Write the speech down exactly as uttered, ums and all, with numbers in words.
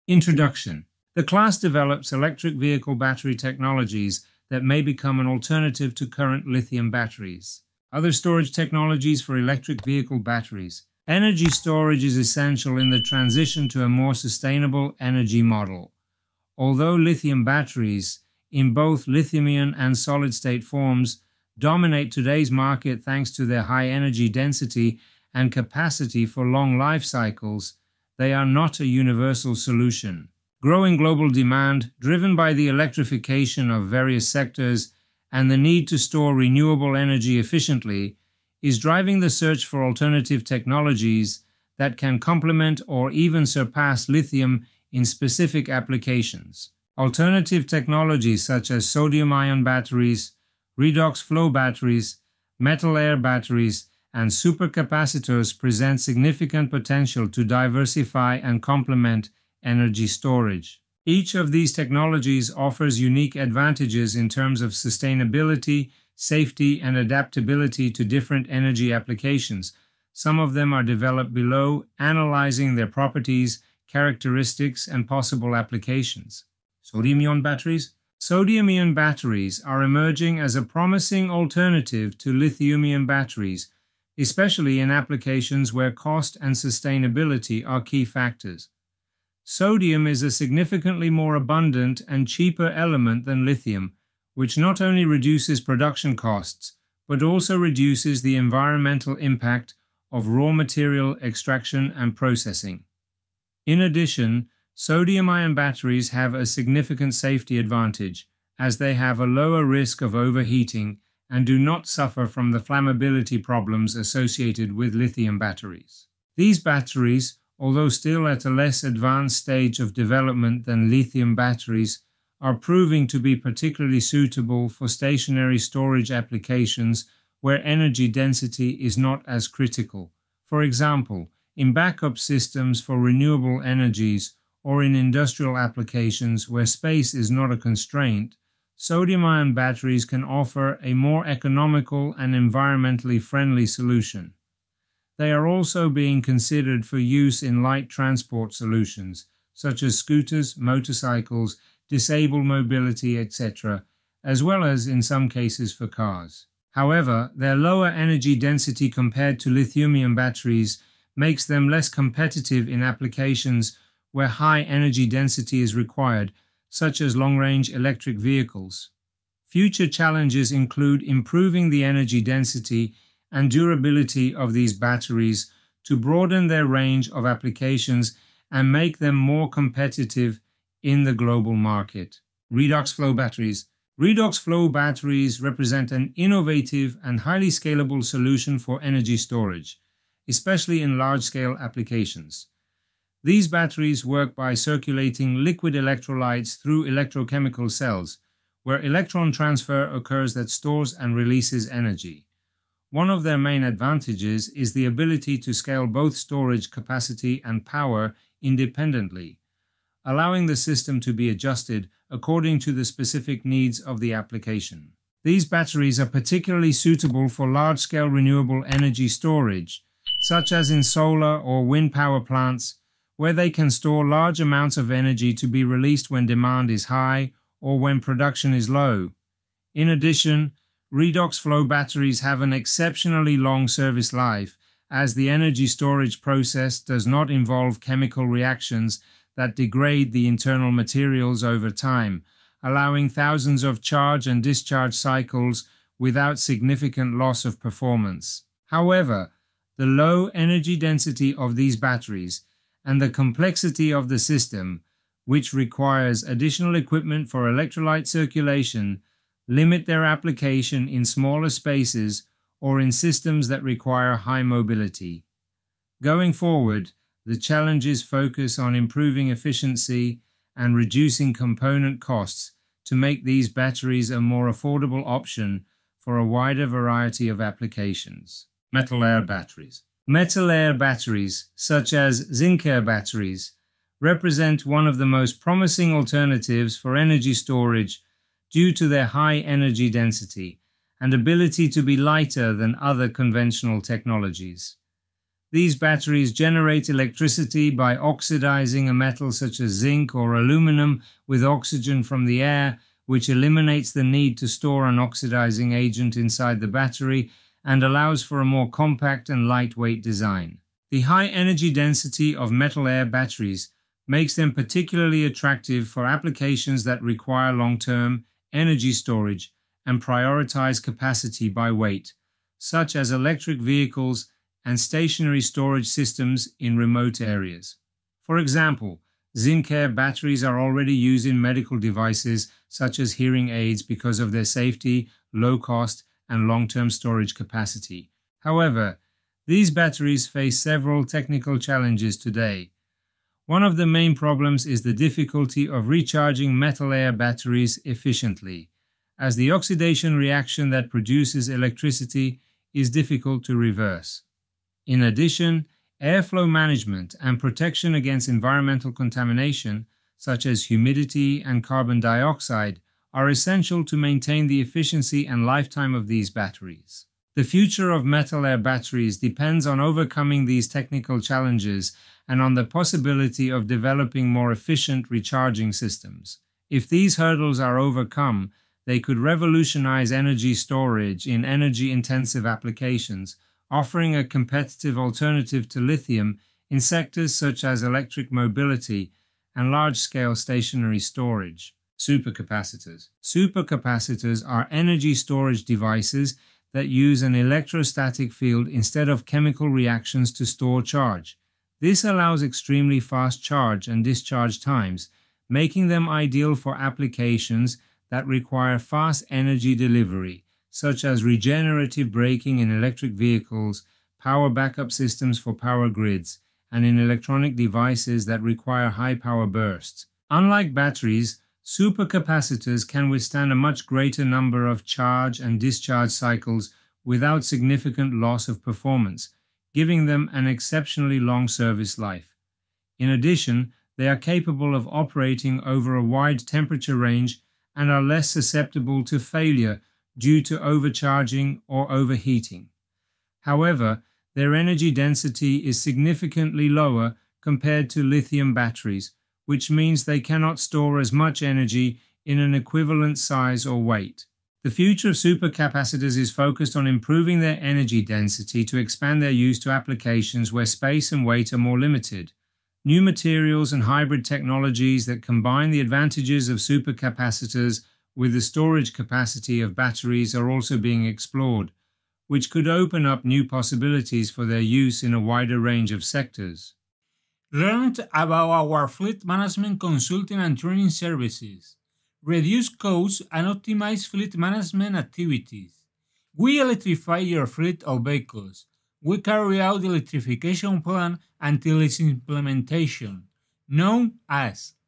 Introduction. The class develops electric vehicle battery technologies that may become an alternative to current lithium batteries. Other storage technologies for electric vehicle batteries. Energy storage is essential in the transition to a more sustainable energy model. Although lithium batteries, in both lithium-ion and solid-state forms, dominate today's market thanks to their high energy density and capacity for long life cycles, they are not a universal solution. Growing global demand, driven by the electrification of various sectors and the need to store renewable energy efficiently, is driving the search for alternative technologies that can complement or even surpass lithium in specific applications. Alternative technologies such as sodium-ion batteries, redox flow batteries, metal-air batteries, and supercapacitors present significant potential to diversify and complement energy storage. Each of these technologies offers unique advantages in terms of sustainability, safety, and adaptability to different energy applications. Some of them are developed below, analyzing their properties, characteristics, and possible applications. Sodium-ion batteries. Sodium-ion batteries are emerging as a promising alternative to lithium-ion batteries, especially in applications where cost and sustainability are key factors. Sodium is a significantly more abundant and cheaper element than lithium, which not only reduces production costs, but also reduces the environmental impact of raw material extraction and processing. In addition, sodium-ion batteries have a significant safety advantage, as they have a lower risk of overheating and do not suffer from the flammability problems associated with lithium batteries. These batteries, although still at a less advanced stage of development than lithium batteries, are proving to be particularly suitable for stationary storage applications where energy density is not as critical. For example, in backup systems for renewable energies or in industrial applications where space is not a constraint, sodium-ion batteries can offer a more economical and environmentally friendly solution. They are also being considered for use in light transport solutions, such as scooters, motorcycles, disabled mobility, et cetera, as well as in some cases for cars. However, their lower energy density compared to lithium-ion batteries makes them less competitive in applications where high energy density is required, such as long-range electric vehicles. Future challenges include improving the energy density and durability of these batteries to broaden their range of applications and make them more competitive in the global market. Redox flow batteries. Redox flow batteries represent an innovative and highly scalable solution for energy storage, especially in large-scale applications. These batteries work by circulating liquid electrolytes through electrochemical cells, where electron transfer occurs that stores and releases energy. One of their main advantages is the ability to scale both storage capacity and power independently, allowing the system to be adjusted according to the specific needs of the application. These batteries are particularly suitable for large-scale renewable energy storage, such as in solar or wind power plants, where they can store large amounts of energy to be released when demand is high or when production is low. In addition, redox flow batteries have an exceptionally long service life, as the energy storage process does not involve chemical reactions that degrade the internal materials over time, allowing thousands of charge and discharge cycles without significant loss of performance. However, the low energy density of these batteries and the complexity of the system, which requires additional equipment for electrolyte circulation, limit their application in smaller spaces or in systems that require high mobility. Going forward, the challenges focus on improving efficiency and reducing component costs to make these batteries a more affordable option for a wider variety of applications. Metal-air batteries. Metal-air batteries, such as zinc-air batteries, represent one of the most promising alternatives for energy storage due to their high energy density and ability to be lighter than other conventional technologies. These batteries generate electricity by oxidizing a metal such as zinc or aluminum with oxygen from the air, which eliminates the need to store an oxidizing agent inside the battery and allows for a more compact and lightweight design. The high energy density of metal-air batteries makes them particularly attractive for applications that require long-term energy storage and prioritize capacity by weight, such as electric vehicles and stationary storage systems in remote areas. For example, zinc-air batteries are already used in medical devices such as hearing aids because of their safety, low cost, and long-term storage capacity. However, these batteries face several technical challenges today. One of the main problems is the difficulty of recharging metal-air batteries efficiently, as the oxidation reaction that produces electricity is difficult to reverse. In addition, airflow management and protection against environmental contamination, such as humidity and carbon dioxide, are essential to maintain the efficiency and lifetime of these batteries. The future of metal-air batteries depends on overcoming these technical challenges and on the possibility of developing more efficient recharging systems. If these hurdles are overcome, they could revolutionize energy storage in energy-intensive applications, offering a competitive alternative to lithium in sectors such as electric mobility and large-scale stationary storage. Supercapacitors. Supercapacitors are energy storage devices that use an electrostatic field instead of chemical reactions to store charge. This allows extremely fast charge and discharge times, making them ideal for applications that require fast energy delivery, such as regenerative braking in electric vehicles, power backup systems for power grids, and in electronic devices that require high power bursts. Unlike batteries, supercapacitors can withstand a much greater number of charge and discharge cycles without significant loss of performance, giving them an exceptionally long service life. In addition, they are capable of operating over a wide temperature range and are less susceptible to failure due to overcharging or overheating. However, their energy density is significantly lower compared to lithium batteries, which means they cannot store as much energy in an equivalent size or weight. The future of supercapacitors is focused on improving their energy density to expand their use to applications where space and weight are more limited. New materials and hybrid technologies that combine the advantages of supercapacitors with the storage capacity of batteries are also being explored, which could open up new possibilities for their use in a wider range of sectors. Learn about our fleet management consulting and training services. Reduce costs and optimize fleet management activities. We electrify your fleet of vehicles. We carry out the electrification plan until its implementation, known as